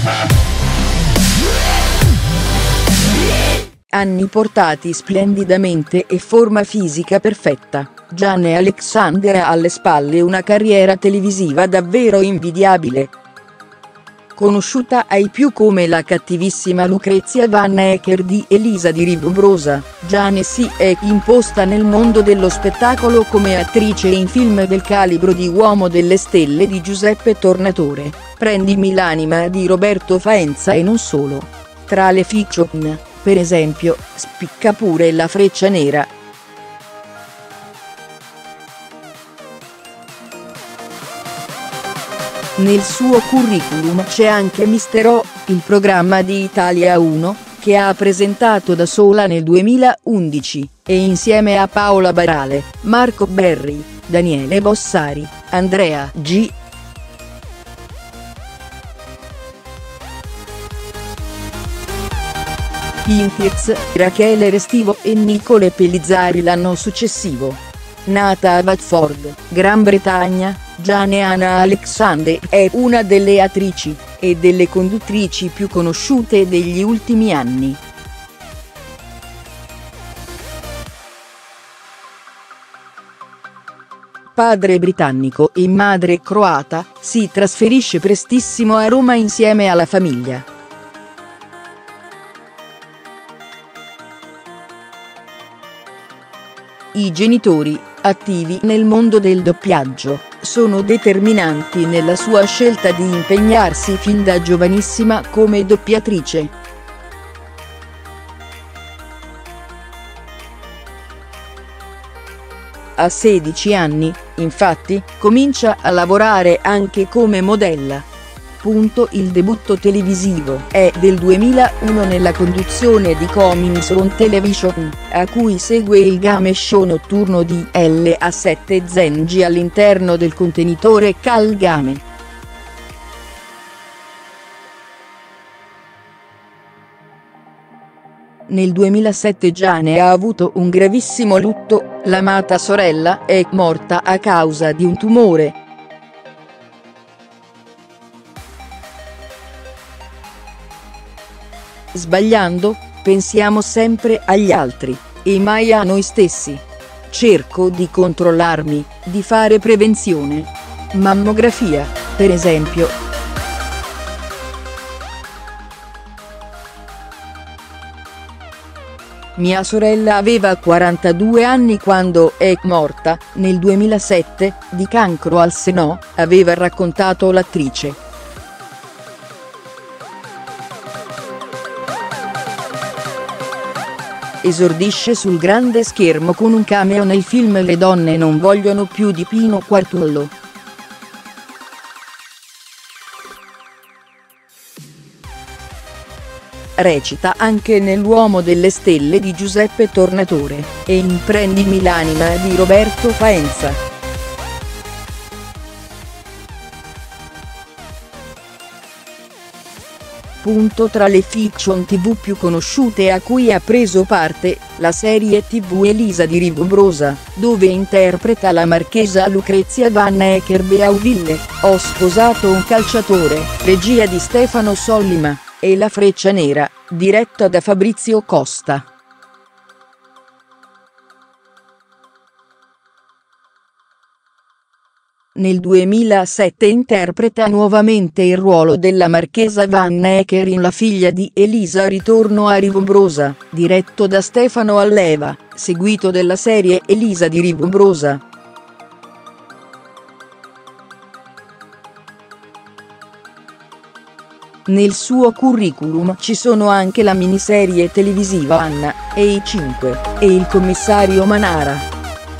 Anni portati splendidamente e forma fisica perfetta, Jane Alexander ha alle spalle una carriera televisiva davvero invidiabile. Conosciuta ai più come la cattivissima Lucrezia Van Acker di Elisa di Ribbrosa, Jane si è imposta nel mondo dello spettacolo come attrice in film del calibro di Uomo delle Stelle di Giuseppe Tornatore, Prendimi l'anima di Roberto Faenza e non solo. Tra le fiction, per esempio, spicca pure La Freccia Nera. Nel suo curriculum c'è anche Mister O, il programma di Italia 1, che ha presentato da sola nel 2011, e insieme a Paola Barale, Marco Berri, Daniele Bossari, Andrea G. Pintiz, Rachele Restivo e Nicole Pellizzari l'anno successivo. Nata a Watford, Gran Bretagna, Jane Anna Alexander è una delle attrici e delle conduttrici più conosciute degli ultimi anni. Padre britannico e madre croata, si trasferisce prestissimo a Roma insieme alla famiglia. I genitori, attivi nel mondo del doppiaggio, sono determinanti nella sua scelta di impegnarsi fin da giovanissima come doppiatrice. A 16 anni, infatti, comincia a lavorare anche come modella. Il debutto televisivo è del 2001 nella conduzione di Coming Soon Television, a cui segue il game show notturno di LA7 Zengi all'interno del contenitore Cal Game. Nel 2007 Jane ha avuto un gravissimo lutto, l'amata sorella è morta a causa di un tumore. Sbagliando, pensiamo sempre agli altri, e mai a noi stessi. Cerco di controllarmi, di fare prevenzione. Mammografia, per esempio. Mia sorella aveva 42 anni quando è morta, nel 2007, di cancro al seno, aveva raccontato l'attrice. Esordisce sul grande schermo con un cameo nel film Le donne non vogliono più di Pino Quartolo. Recita anche nell'Uomo delle Stelle di Giuseppe Tornatore, e in Prendimi l'anima di Roberto Faenza. Tra le fiction tv più conosciute a cui ha preso parte, la serie tv Elisa di Ribbrosa, dove interpreta la marchesa Lucrezia Van Acker Beauville, Ho sposato un calciatore, regia di Stefano Sollima, e La Freccia Nera, diretta da Fabrizio Costa. Nel 2007 interpreta nuovamente il ruolo della marchesa Van Acker in La figlia di Elisa Ritorno a Ribbrosa, diretto da Stefano Alleva, seguito della serie Elisa di Ribbrosa. Nel suo curriculum ci sono anche la miniserie televisiva Anna e i 5, e Il commissario Manara.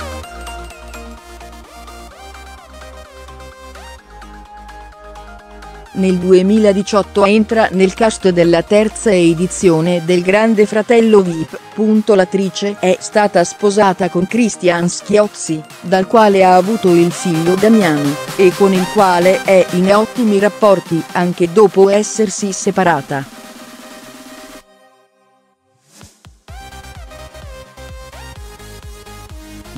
Nel 2018 entra nel cast della terza edizione del Grande Fratello VIP. L'attrice è stata sposata con Christian Schiozzi, dal quale ha avuto il figlio Damiano, e con il quale è in ottimi rapporti anche dopo essersi separata.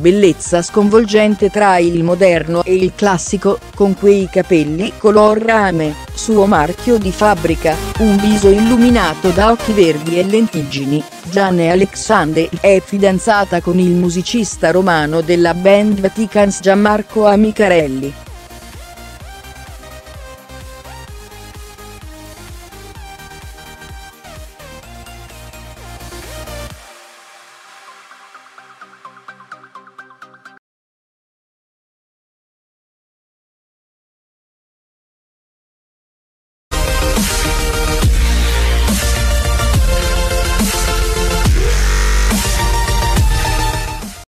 bellezza sconvolgente tra il moderno e il classico, con quei capelli color rame, suo marchio di fabbrica, un viso illuminato da occhi verdi e lentiggini. Gianne Alexander è fidanzata con il musicista romano della band Vaticans Gianmarco Amicarelli.